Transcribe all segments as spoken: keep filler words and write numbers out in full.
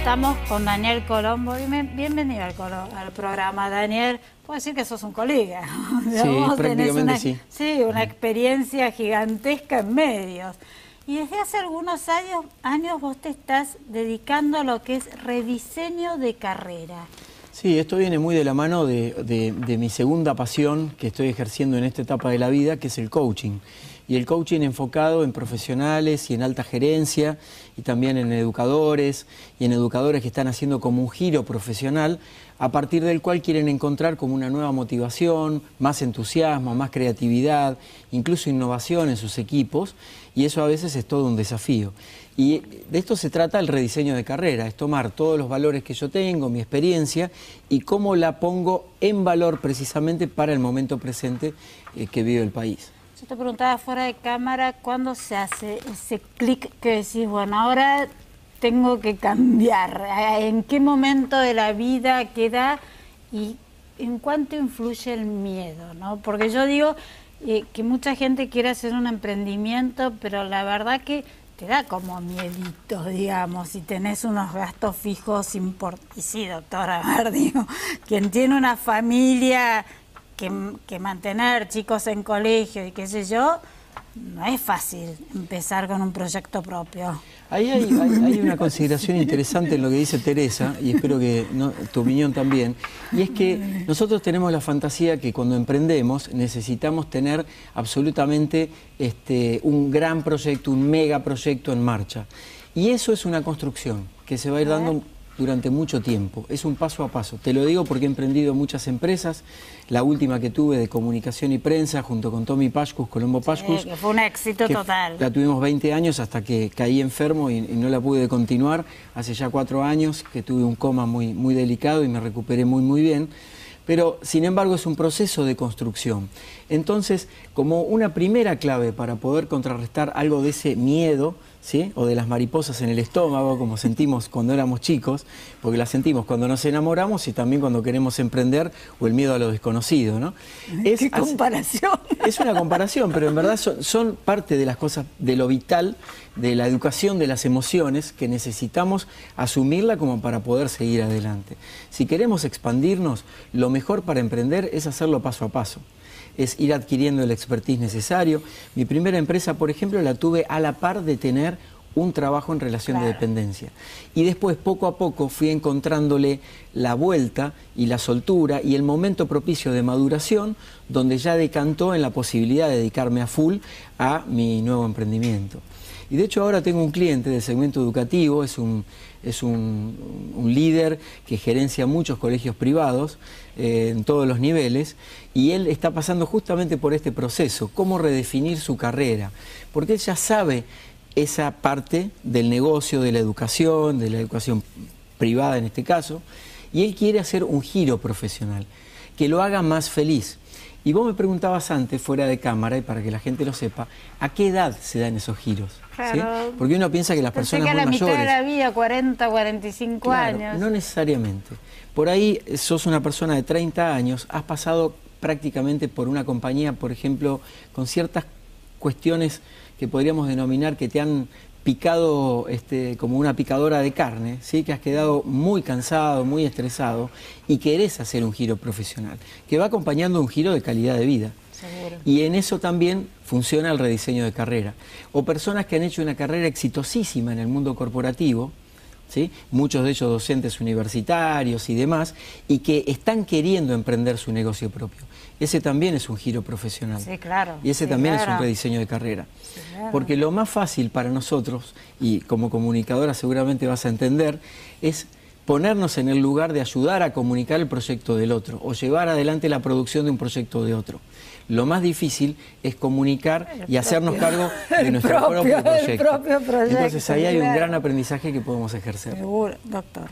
Estamos con Daniel Colombo. Bienvenido al, al programa, Daniel. Puedo decir que sos un colega. Sí, vos prácticamente una, sí. Sí, una experiencia gigantesca en medios. Y desde hace algunos años, años vos te estás dedicando a lo que es rediseño de carrera. Sí, esto viene muy de la mano de, de, de mi segunda pasión que estoy ejerciendo en esta etapa de la vida, que es el coaching. Y el coaching enfocado en profesionales y en alta gerencia, y también en educadores, y en educadores que están haciendo como un giro profesional, a partir del cual quieren encontrar como una nueva motivación, más entusiasmo, más creatividad, incluso innovación en sus equipos, y eso a veces es todo un desafío. Y de esto se trata el rediseño de carrera, es tomar todos los valores que yo tengo, mi experiencia, y cómo la pongo en valor precisamente para el momento presente eh, que vive el país. Yo te preguntaba fuera de cámara, ¿cuándo se hace ese clic que decís, bueno, ahora tengo que cambiar? ¿En qué momento de la vida queda y en cuánto influye el miedo, ¿no? Porque yo digo eh, que mucha gente quiere hacer un emprendimiento, pero la verdad que te da como miedito, digamos, si tenés unos gastos fijos importantes. Y sí, doctora, a ver, digo, quien tiene una familia que, que mantener, chicos en colegio y qué sé yo, no es fácil empezar con un proyecto propio. Ahí hay, hay, hay una consideración interesante en lo que dice Teresa, y espero que no, tu opinión también, y es que nosotros tenemos la fantasía que cuando emprendemos necesitamos tener absolutamente este, un gran proyecto, un megaproyecto en marcha. Y eso es una construcción que se va a ir dando durante mucho tiempo, es un paso a paso. Te lo digo porque he emprendido muchas empresas, la última que tuve de comunicación y prensa junto con Tommy Pashkus, Colombo Pashkus. Sí, que fue un éxito total. La tuvimos veinte años hasta que caí enfermo y, y no la pude continuar. Hace ya cuatro años que tuve un coma muy, muy delicado y me recuperé muy muy bien. Pero, sin embargo, es un proceso de construcción. Entonces, como una primera clave para poder contrarrestar algo de ese miedo, ¿sí?, o de las mariposas en el estómago, como sentimos cuando éramos chicos, porque las sentimos cuando nos enamoramos y también cuando queremos emprender, o el miedo a lo desconocido, ¿no? Es, ¿Qué comparación? Es una comparación, pero en verdad son, son parte de las cosas, de lo vital, de la educación de las emociones, que necesitamos asumirla como para poder seguir adelante. Si queremos expandirnos, lo mejor para emprender es hacerlo paso a paso. Es ir adquiriendo el expertise necesario. Mi primera empresa, por ejemplo, la tuve a la par de tener un trabajo en relación claro. de dependencia. Y después, poco a poco, fui encontrándole la vuelta y la soltura y el momento propicio de maduración, donde ya decantó en la posibilidad de dedicarme a full a mi nuevo emprendimiento. Y de hecho ahora tengo un cliente del segmento educativo, es un, es un, un líder que gerencia muchos colegios privados eh, en todos los niveles, y él está pasando justamente por este proceso, cómo redefinir su carrera, porque él ya sabe esa parte del negocio, de la educación, de la educación privada en este caso, y él quiere hacer un giro profesional, que lo haga más feliz. Y vos me preguntabas antes, fuera de cámara, y para que la gente lo sepa, ¿a qué edad se dan esos giros? Claro. ¿Sí? Porque uno piensa que las Pensé personas que a muy la mayores... mitad de la vida, cuarenta, cuarenta y cinco claro, años. No necesariamente. Por ahí sos una persona de treinta años, has pasado prácticamente por una compañía, por ejemplo, con ciertas cuestiones que podríamos denominar que te han picado este, como una picadora de carne, ¿sí?, que has quedado muy cansado, muy estresado, y querés hacer un giro profesional, que va acompañando un giro de calidad de vida. Seguro. Y en eso también funciona el rediseño de carrera. O personas que han hecho una carrera exitosísima en el mundo corporativo, ¿sí?, muchos de ellos docentes universitarios y demás, y que están queriendo emprender su negocio propio. Ese también es un giro profesional. Sí, claro. Y ese sí, también claro. es un rediseño de carrera. Sí, claro. Porque lo más fácil para nosotros, y como comunicadora seguramente vas a entender, es ponernos en el lugar de ayudar a comunicar el proyecto del otro o llevar adelante la producción de un proyecto de otro. Lo más difícil es comunicar el y propio, hacernos cargo de nuestro propio, propio, proyecto. propio proyecto. Entonces ahí hay claro. un gran aprendizaje que podemos ejercer. Seguro, doctor.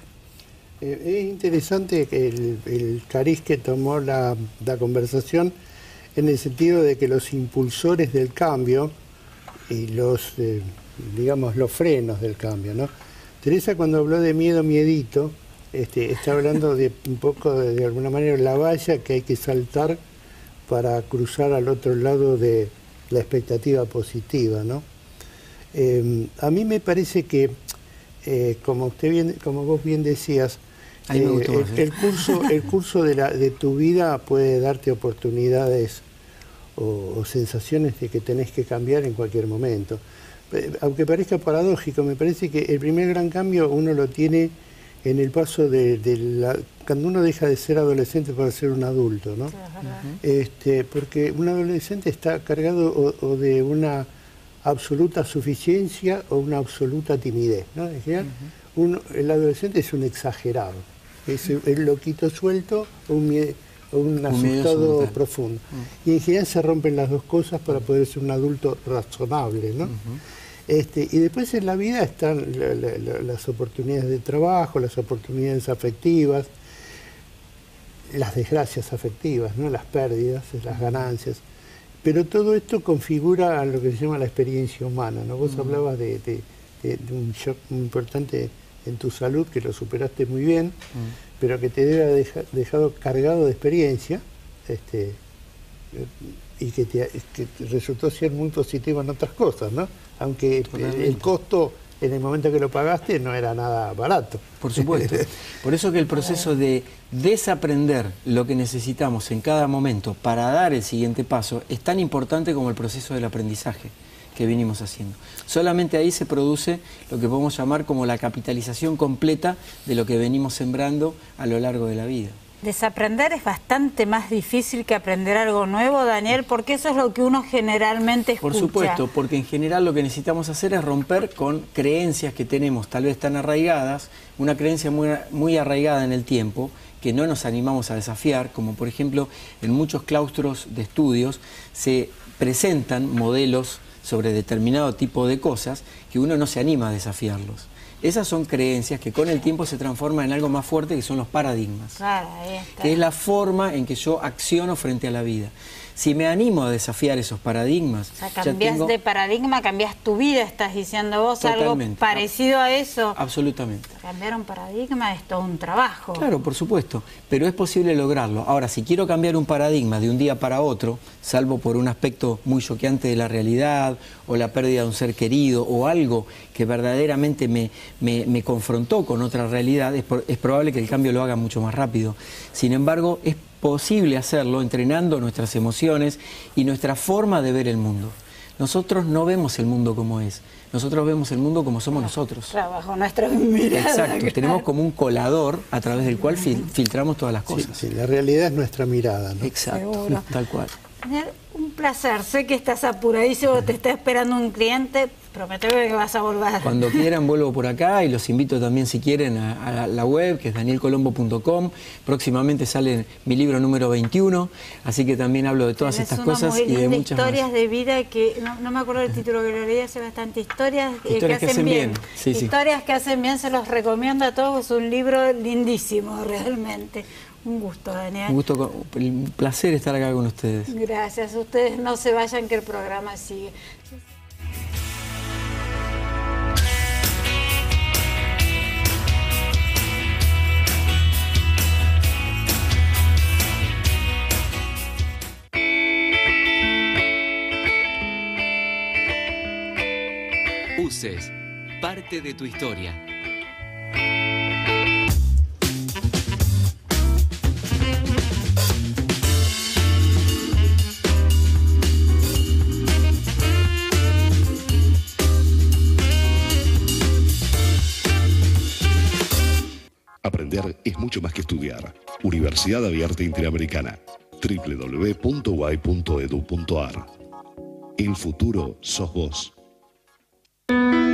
Eh, es interesante el, el cariz que tomó la, la conversación en el sentido de que los impulsores del cambio y los, eh, digamos, los frenos del cambio, ¿no? Teresa, cuando habló de miedo, miedito, este, está hablando de un poco, de, de alguna manera, la valla que hay que saltar para cruzar al otro lado de la expectativa positiva, ¿no? Eh, a mí me parece que eh, como usted bien, como vos bien decías, A mí me gustó eh, más, el, ¿eh? el curso, el curso de, la, de tu vida puede darte oportunidades o, o sensaciones de que tenés que cambiar en cualquier momento. Eh, Aunque parezca paradójico, me parece que el primer gran cambio uno lo tiene en el paso de, de la, cuando uno deja de ser adolescente para ser un adulto, ¿no? Sí, es verdad. Este, porque un adolescente está cargado o, o de una absoluta suficiencia o una absoluta timidez, ¿no? En general, uh-huh. uno, el adolescente es un exagerado, es el loquito suelto o un, mie o un asustado profundo. Uh-huh. Y en general se rompen las dos cosas para poder ser un adulto razonable, ¿no? Uh-huh. Este, y después en la vida están la, la, la, las oportunidades de trabajo, las oportunidades afectivas, las desgracias afectivas, ¿no? Las pérdidas, las ganancias. Pero todo esto configura lo que se llama la experiencia humana, ¿no? Vos uh-huh. hablabas de, de, de, de un shock muy importante en tu salud, que lo superaste muy bien, uh-huh. pero que te debe haber deja, dejado cargado de experiencia, este, y que, te, que resultó ser muy positivo en otras cosas, ¿no? Aunque el, el costo en el momento que lo pagaste no era nada barato. Por supuesto. Por eso que el proceso de desaprender lo que necesitamos en cada momento para dar el siguiente paso es tan importante como el proceso del aprendizaje que venimos haciendo. Solamente ahí se produce lo que podemos llamar como la capitalización completa de lo que venimos sembrando a lo largo de la vida. Desaprender es bastante más difícil que aprender algo nuevo, Daniel, porque eso es lo que uno generalmente escucha. Por supuesto, porque en general lo que necesitamos hacer es romper con creencias que tenemos, tal vez tan arraigadas, una creencia muy, muy arraigada en el tiempo, que no nos animamos a desafiar, como por ejemplo en muchos claustros de estudios se presentan modelos sobre determinado tipo de cosas que uno no se anima a desafiarlos. Esas son creencias que con el tiempo se transforman en algo más fuerte, que son los paradigmas. Claro, ahí está. Que es la forma en que yo acciono frente a la vida. Si me animo a desafiar esos paradigmas... O sea, cambias tengo... de paradigma, cambias tu vida, estás diciendo vos. Totalmente. Algo parecido a eso. Absolutamente. Cambiar un paradigma es todo un trabajo. Claro, por supuesto, pero es posible lograrlo. Ahora, si quiero cambiar un paradigma de un día para otro, salvo por un aspecto muy choqueante de la realidad, o la pérdida de un ser querido, o algo que verdaderamente me, me, me confrontó con otra realidad, es, por, es probable que el cambio lo haga mucho más rápido. Sin embargo, es posible hacerlo entrenando nuestras emociones y nuestra forma de ver el mundo. Nosotros no vemos el mundo como es, nosotros vemos el mundo como somos nosotros. Trabajo nuestra mirada. Exacto, claro. Tenemos como un colador a través del cual fil filtramos todas las cosas. Sí, sí, la realidad es nuestra mirada, ¿no? Exacto, Seguro. Tal cual. Daniel, un placer, sé que estás apuradísimo, te está esperando un cliente, prometeme que vas a volver. Cuando quieran vuelvo por acá y los invito también si quieren a, a la web que es daniel colombo punto com. Próximamente sale mi libro número veintiuno, así que también hablo de todas Tenés estas una cosas muy y de linda muchas historias más. de vida que, no, no me acuerdo el título que lo leí hace bastante, historias, eh, Historias que, hacen bien. bien. Sí, sí. Historias que hacen bien, se los recomiendo a todos, es un libro lindísimo realmente. Un gusto, Daniel. Un gusto, un placer estar acá con ustedes. Gracias, ustedes no se vayan que el programa sigue. Uses, parte de tu historia. Aprender es mucho más que estudiar. Universidad Abierta Interamericana. doble u doble u doble u punto u a i punto e d u punto a r. El futuro sos vos.